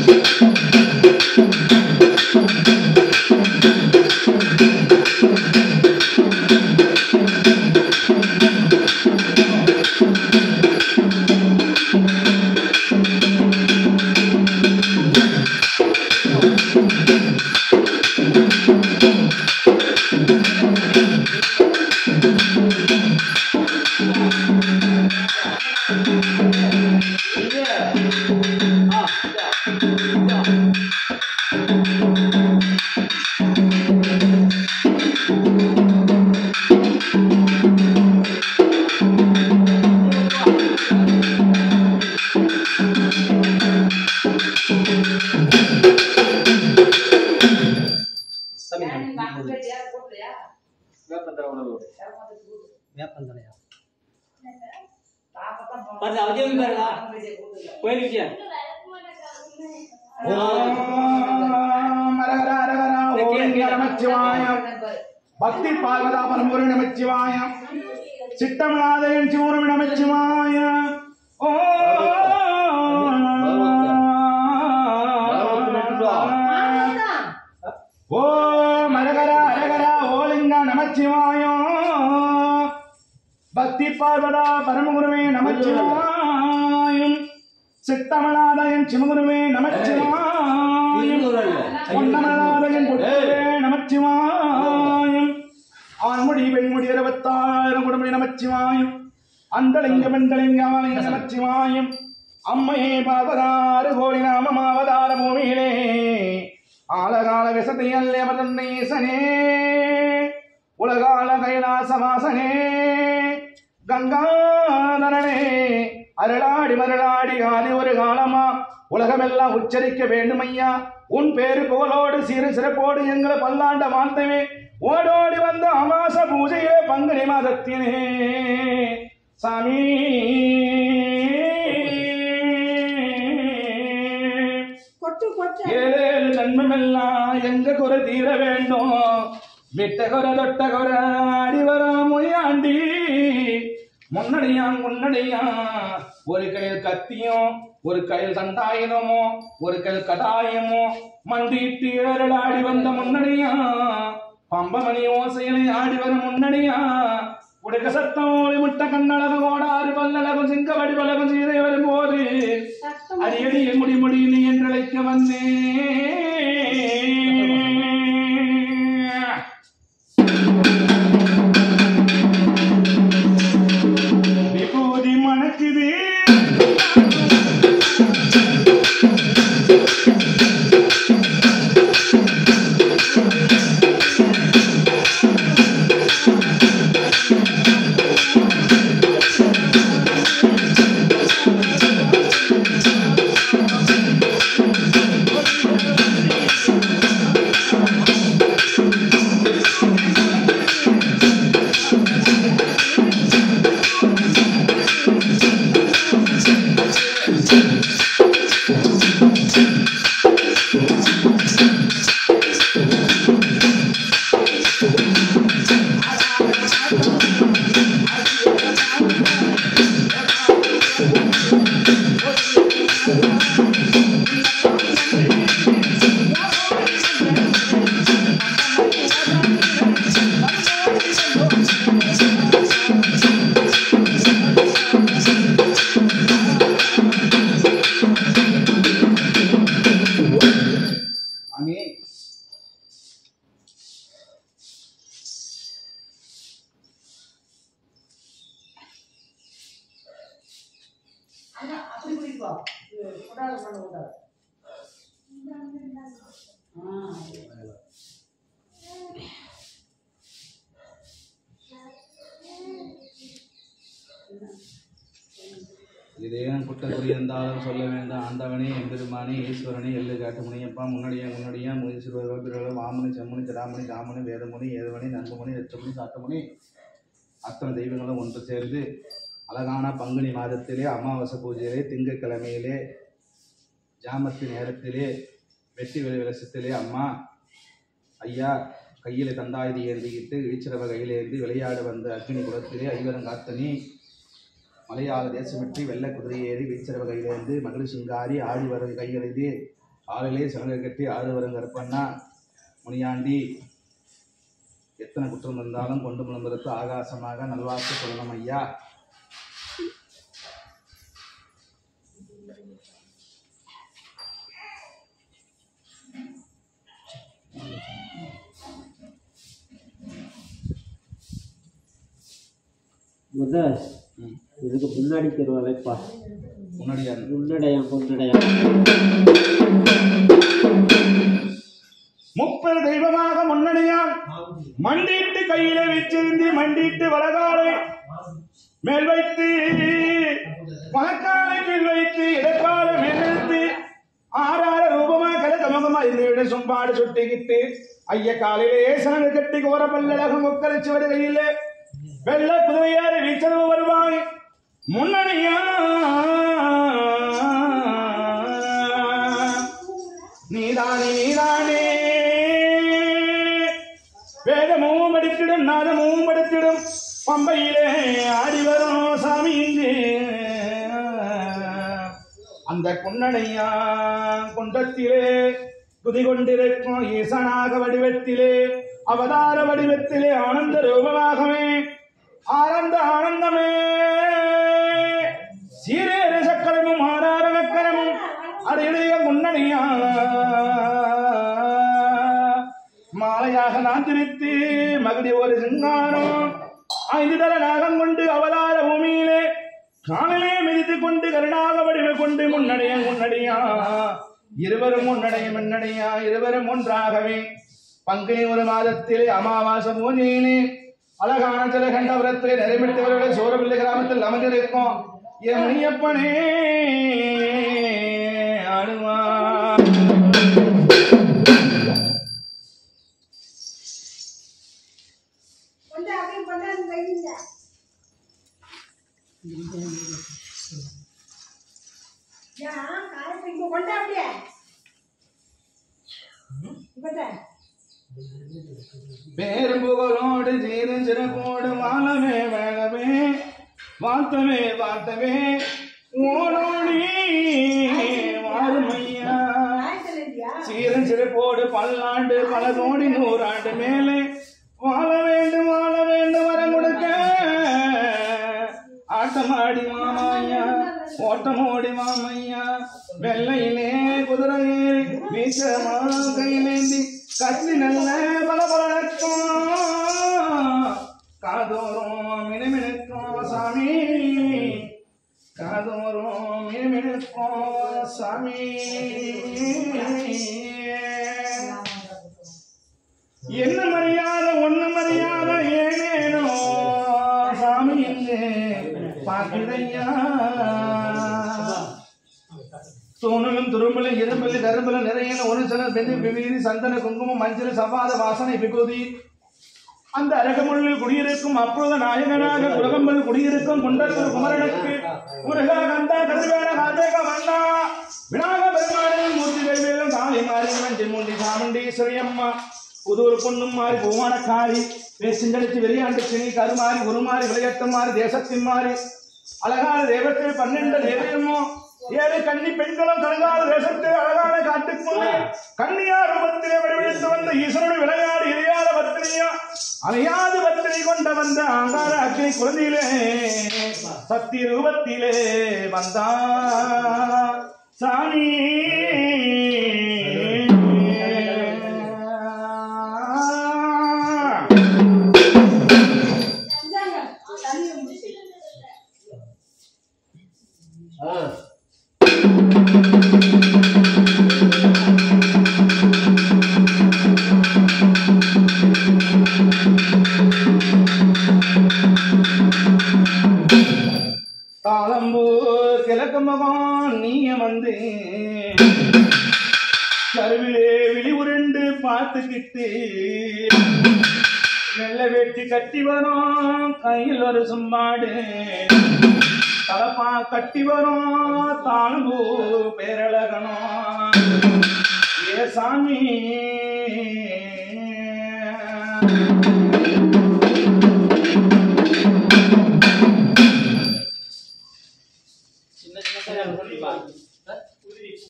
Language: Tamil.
भक्ति पार्वता परमगुरु नमः चित्तमनादयन चूरम नमः ओ मरगरा अरगरा ओ लिंगा नमः शिवाय भक्ति पार्वता परमगुरुवे नमः चित्तमनादयन शिवगुरुवे नमः பொன்னமனாதயன் பொட்டுவே நமச்சிவாயம் ஆண்முடி பெண்முடி 66 குடமுடி நமச்சிவாயம் அண்டலிங்க பெண்டலிங்க ஆலிங்க நமச்சிவாயம் அம்மையே பார்வதாறு கோடி நாமமாவதார பூமியிலே ஆலகால விசத்தை அல்லேசனே உலகால கைலாசவாசனே கங்காதரனே அருளாடி மருளாடி ஆதி ஒரு காலமா உலகமெல்லாம் உச்சரிக்க வேண்டும் ஐயா உன் பேரு புகழோடு சீரு சிறப்போடு எங்களை பல்லாண்ட வாழ்த்தவே ஓடோடி வந்த அமாச பூஜையிலே பங்குனி மாதத்தினே சாமி ஏழேழு நன்மெல்லாம் எங்க குறை தீர வேண்டும் விட்ட குறை தொட்ட குறை அடிவர முயாண்டி முன்னடியா ஒரு கையில் கத்தியும் ஒரு கையில் தண்டாயுதமோ ஒரு கையில் கடாயமோ மண்டிட்டு ஏறலாடி வந்த முன்னடியா பம்பமணி ஓசையிலே ஆடி வர முன்னடியா உடுக்க சத்தம் ஓடி முட்ட கண்ணழகு ஓடாறு பல்லழகும் சிங்க வடிவழகும் சீதை வரும்போது அடியடியை முடி நீ என்றழைக்க வந்தேன் விபூதி மணக்குது இதேனும் குற்றக்குறி இருந்தாலும் சொல்ல வேண்டாம் ஆண்டவனே எம்பெருமானே ஈஸ்வரனே எள்ளு காட்டு முனியப்பா முன்னடியா முயற்சிவர்கள் வாமனி செம்மணி திராமணி காமணி வேதமுனி ஏதமணி நன்புமணி எச்சமணி சாத்தமணி அத்தனை தெய்வங்களும் ஒன்று சேர்ந்து அழகான பங்குனி மாதத்திலே அமாவாசை பூஜையிலே திங்கட்கிழமையிலே ஜாமத்து நேரத்திலே வெற்றி விலசத்திலே அம்மா ஐயா கையில தண்டாயுதி ஏந்திக்கிட்டு இழிச்சிறவ கையிலேந்தி விளையாட வந்த அக்னி குலத்திலே ஐவரங்காத்தனி மலையாள தேசமிற்றி வெள்ளை குதிரை ஏறி வீச்சரவ கையிலேருந்து மகளிர் சிங்காரி ஆடி வர கையிலேந்து ஆளிலே சலங்கை கட்டி ஆறு வரும் கருப்பண்ணா முனியாண்டி எத்தனை குற்றம் இருந்தாலும் கொண்டு முழம்பெடுத்து ஆகாசமாக நல்வாக்கு சொல்லணும் ஐயா. இதுக்கு முன்னாடி தெருவாலைப்பா முன்னாடியா முன்னடையாம் முப்பது தெய்வமாக முன்னணியான் மண்டிட்டு கையில வச்சிருந்து மண்டிட்டு வலகாலை மேல் வைத்து வலக்காலை மேல் வைத்து இடக்காலை மேலெடுத்து ஆறார ரூபமா கலகமகமா இருந்த சும்பாடு சுட்டிக்கிட்டு ஐய காலையிலே சனங்க கட்டி கோர பல்லழகம் முக்கரைச்சு வருகையில வெள்ள குதிரையாறு வீச்சரவு வருவாய் முன்னணியா நீதானே நீதானே வேதமும் படித்திடும் நாதமும் படித்திடும் பம்பையிலே ஆடி வரும் சாமி இங்கே அந்த குன்னடையா குண்டத்திலே துதி கொண்டிருக்கும் ஈசனாக வடிவத்திலே அவதார வடிவத்திலே ஆனந்த ரூபமாகவே ஆனந்தமே சீரேற சக்கரமும் ஆறார நக்கரமும் அடையுடைய முன்னணியா மாலையாக நான் திருத்தி மகடி ஒரு சிங்காரம் 5 தர நாகம் கொண்டு அவதார பூமியிலே காலிலே மிதித்துக் கொண்டு கருணாக வடிவு கொண்டு முன்னடியா இருவரும் முன்னடையா இருவரும் ஒன்றாகவே பங்குனி ஒரு மாதத்திலே அமாவாசை பூஜையிலே அழகான ஜலகண்டபுரத்திலே நிறைவேற்றவர்களை சோரவில்லை கிராமத்தில் அமர்ந்திருக்கும் என் முனியப்பனே ஆடுவா. பேரும்புகளோடு சீரும் சிறப்போடு வாழவே வேளவே வாழ்த்தவே ஓடோடி வாருமையா சீரும் சிறப்போடு பல்லாண்டு பல கோடி 100 ஆண்டு மேலே வாழ வேண்டும் வரம் கொடுக்க ஆட்டமாடி மாமையா ஓட்டமோடி மாமையா வெள்ளையிலே குதிரை வீச்சமா கையிலேந்தி கத்தி நல்ல பலபலக்கும் காதோறும் மினுமினுக்கும் சாமி காதோறும் மினுமினுக்கும் சாமி என்ன மரியாதை ஒண்ணு மரியாதை ஏனேனோ சாமி என்று பார்க்குதையா தூணிலும் துரும்பிலும் இரும்பிலும் கரும்பிலும் நிறைய ஒரு சிலர் விபீதி சந்தன குங்குமம் மஞ்சள் சவாத வாசனை விபூதி அந்த அரகமுள்ளில் குடியிருக்கும் அப்பொழுது நாயகனாக உலகம்பல் குடியிருக்கும் குண்டத்தூர் குமரனுக்கு முருகா கந்தா கருவேன காத்தேக மன்னா விநாயக பெருமாளின் மூர்த்தி கைவேலும் காளி மாறி வஞ்சி மூண்டி சாமுண்டீஸ்வரி அம்மா புதூர் பொண்ணும் மாறி பூவானக்காரி பேசிஞ்சடிச்சு வெளியாண்டு சினி கருமாறி உருமாறி விளையாட்டு மாறி தேசத்தின் மாறி அழகான தேவத்தில் 12 தேவையுமோ 7 கன்னி பெண்களும் கலங்காத தேசத்தில் அழகான காட்டுக்குள்ளே கன்னியா ரூபத்திலே வடிவெடுத்து வந்த ஈஸ்வரனுடைய விளையாடு இறையாத பத்திரியா அலையாது பத்திரி கொண்ட வந்த ஆங்கார அக்னி குழந்தையிலே சக்தி ரூபத்திலே வந்தா சாமி தாளம்பூர் கிழக்கு மகன் நீய வந்து கருவிலே விழி உருண்டு பார்த்துக்கிட்டு வெள்ள வெட்டி கட்டி வரும் கையில் ஒரு சும்மாடு தலப்பா கட்டி வரும் தாளம்பூர் பேரழகனும் ஏ சாமி